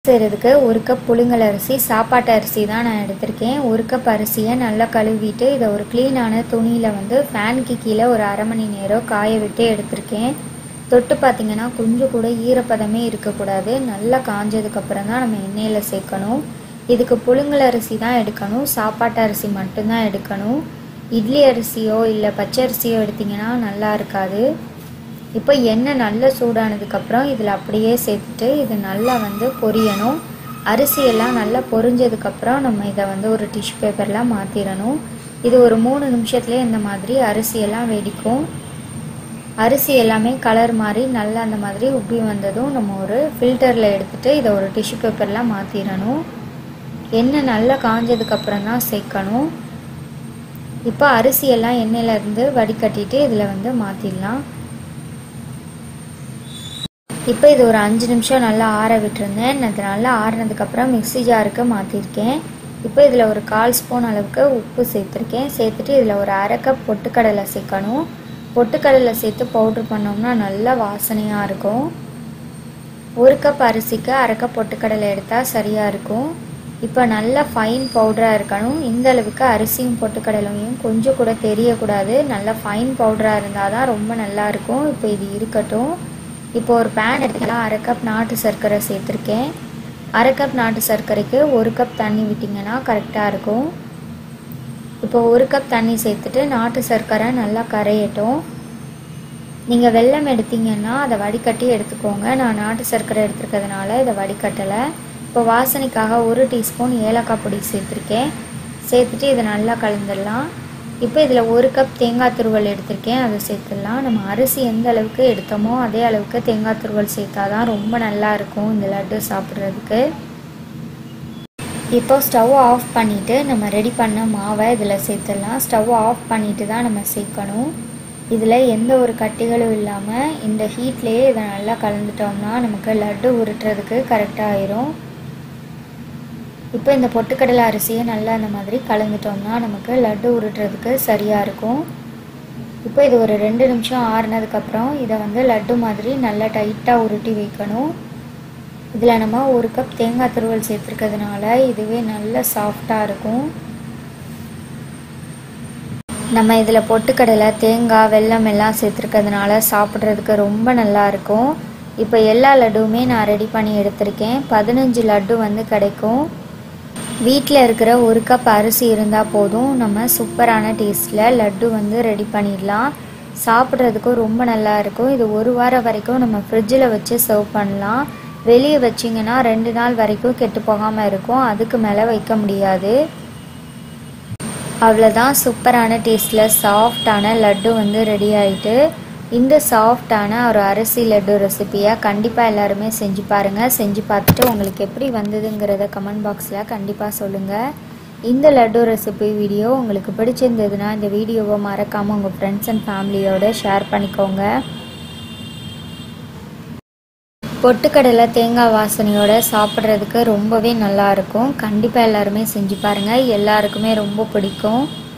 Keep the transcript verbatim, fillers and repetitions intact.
செய்கிறதுக்கு ஒரு கப் புழுங்கல் அரிசி சாப்பாட்டு அரிசி தான் நான் எடுத்திருக்கேன். ஒரு கப் அரிசியை நல்லா கழுவிட்டு இதை ஒரு க்ளீனான துணியில் வந்து ஃபேனுக்கு கீழே ஒரு அரை மணி நேரம் காய விட்டு எடுத்திருக்கேன். தொட்டு பார்த்திங்கன்னா கொஞ்சம் கூட ஈரப்பதமே இருக்கக்கூடாது. நல்லா காஞ்சதுக்கப்புறம் தான் நம்ம எண்ணெயில் சேர்க்கணும். இதுக்கு புழுங்கல் அரிசி தான் எடுக்கணும், சாப்பாட்டு அரிசி மட்டும்தான் எடுக்கணும். இட்லி அரிசியோ இல்லை பச்சை அரிசியோ எடுத்திங்கன்னா நல்லா இருக்காது. இப்போ எண்ணெய் நல்லா சூடானதுக்கப்புறம் இதில் அப்படியே சேர்த்துட்டு இது நல்லா வந்து பொரியணும். அரிசியெல்லாம் நல்லா பொரிஞ்சதுக்கப்புறம் நம்ம இதை வந்து ஒரு டிஷ்யூ பேப்பரில் மாற்றிடணும். இது ஒரு மூணு நிமிஷத்துலேயே இந்த மாதிரி அரிசியெல்லாம் வெடிக்கும். அரிசி எல்லாமே கலர் மாதிரி நல்லா அந்த மாதிரி உப்பி வந்ததும் நம்ம ஒரு ஃபில்டரில் எடுத்துகிட்டு இதை ஒரு டிஷ்யூ பேப்பரில் மாற்றிடணும். எண்ணெய் நல்லா காஞ்சதுக்கப்புறம் தான் சேர்க்கணும். இப்போ அரிசியெல்லாம் எண்ணெயிலேருந்து வடிகட்டிட்டு இதில் வந்து மாற்றிடலாம். இப்போ இது ஒரு அஞ்சு நிமிஷம் நல்லா ஆற விட்டுருந்தேன். அது நல்லா ஆறினதுக்கப்புறம் மிக்ஸி ஜாருக்கு மாற்றிருக்கேன். இப்போ இதில் ஒரு கால் ஸ்பூன் அளவுக்கு உப்பு சேர்த்துருக்கேன். சேர்த்துட்டு இதில் ஒரு அரை கப் பொட்டுக்கடலை சேர்க்கணும். பொட்டுக்கடலை சேர்த்து பவுட்ரு பண்ணோம்னா நல்லா வாசனையாக இருக்கும். ஒரு கப் அரிசிக்கு அரை கப் பொட்டுக்கடலை எடுத்தால் சரியாக இருக்கும். இப்போ நல்லா ஃபைன் பவுடராக இருக்கணும். இந்த அளவுக்கு அரிசியும் பொட்டுக்கடலையும் கொஞ்சம் கூட தெரியக்கூடாது. நல்லா ஃபைன் பவுடராக இருந்தால் தான் ரொம்ப நல்லாயிருக்கும். இப்போ இது இருக்கட்டும். இப்போ ஒரு பேன் எடுத்துக்கலாம். அரை கப் நாட்டு சர்க்கரை சேர்த்துருக்கேன். அரை கப் நாட்டு சர்க்கரைக்கு ஒரு கப் தண்ணி விட்டிங்கன்னா கரெக்டாக இருக்கும். இப்போ ஒரு கப் தண்ணி சேர்த்துட்டு நாட்டு சர்க்கரை நல்லா கரையட்டும். நீங்கள் வெல்லம் எடுத்தீங்கன்னா அதை வடிகட்டி எடுத்துக்கோங்க. நான் நாட்டு சர்க்கரை எடுத்துருக்கிறதுனால இதை வடிகட்டலை. இப்போ வாசனைக்காக ஒரு டீஸ்பூன் ஏலக்காய் பொடி சேர்த்துருக்கேன். சேர்த்துட்டு இதை நல்லா கலந்துடலாம். இப்போ இதில் ஒரு கப் தேங்காய் துருவல் எடுத்திருக்கேன், அதை சேர்த்துடலாம். நம்ம அரிசி எந்த அளவுக்கு எடுத்தோமோ அதே அளவுக்கு தேங்காய் துருவல் சேர்த்தா தான் ரொம்ப நல்லா இருக்கும் இந்த லட்டு சாப்பிட்றதுக்கு. இப்போ ஸ்டவ் ஆஃப் பண்ணிவிட்டு நம்ம ரெடி பண்ண மாவை இதில் சேர்த்துடலாம். ஸ்டவ் ஆஃப் பண்ணிவிட்டு தான் நம்ம சேர்க்கணும். இதில் எந்த ஒரு கட்டிகளும் இல்லாமல் இந்த ஹீட்லேயே இதை நல்லா கலந்துட்டோம்னா நமக்கு லட்டு உருட்டுறதுக்கு கரெக்டாக ஆயிரும். இப்போ இந்த பொட்டுக்கடலை அரிசியை நல்லா அந்த மாதிரி கலந்துட்டோம்னா நமக்கு லட்டு உருட்டுறதுக்கு சரியாக இருக்கும். இப்போ இது ஒரு ரெண்டு நிமிஷம் ஆறுனதுக்கப்புறம் இதை வந்து லட்டு மாதிரி நல்லா டைட்டாக உருட்டி வைக்கணும். இதில் நம்ம ஒரு கப் தேங்காய் துருவல் சேர்த்துருக்கிறதுனால இதுவே நல்ல சாஃப்டாக இருக்கும். நம்ம இதில் பொட்டுக்கடலை, தேங்காய், வெல்லம் எல்லாம் சேர்த்துருக்கிறதுனால சாப்பிட்றதுக்கு ரொம்ப நல்லாயிருக்கும். இப்போ எல்லா லட்டுவுமே நான் ரெடி பண்ணி எடுத்திருக்கேன். பதினஞ்சு லட்டு வந்து கிடைக்கும். வீட்டில் இருக்கிற ஒரு கப் அரிசி இருந்தால் போதும், நம்ம சூப்பரான டேஸ்ட்டில் லட்டு வந்து ரெடி பண்ணிடலாம். சாப்பிட்றதுக்கும் ரொம்ப நல்லா இருக்கும். இது ஒரு வாரம் வரைக்கும் நம்ம ஃப்ரிட்ஜில் வச்சு சர்வ் பண்ணலாம். வெளியே வச்சிங்கன்னா ரெண்டு நாள் வரைக்கும் கெட்டு போகாமல் இருக்கும். அதுக்கு மேலே வைக்க முடியாது. அவ்வளோதான், சூப்பரான டேஸ்ட்டில் சாஃப்டான லட்டு வந்து ரெடி ஆகிட்டு. இந்த சாஃப்டான ஒரு அரிசி லட்டு ரெசிப்பியை கண்டிப்பாக எல்லாருமே செஞ்சு பாருங்கள். செஞ்சு பார்த்துட்டு உங்களுக்கு எப்படி வந்ததுங்கிறத கமெண்ட் பாக்ஸில் கண்டிப்பாக சொல்லுங்கள். இந்த லட்டு ரெசிபி வீடியோ உங்களுக்கு பிடிச்சிருந்ததுன்னா இந்த வீடியோவை மறக்காமல் உங்கள் ஃப்ரெண்ட்ஸ் அண்ட் ஃபேமிலியோடு ஷேர் பண்ணிக்கோங்க. பொட்டுக்கடலை தேங்காய் வாசனையோடு சாப்பிட்றதுக்கு ரொம்பவே நல்லாயிருக்கும். கண்டிப்பாக எல்லாருமே செஞ்சு பாருங்கள். எல்லாருக்குமே ரொம்ப பிடிக்கும்.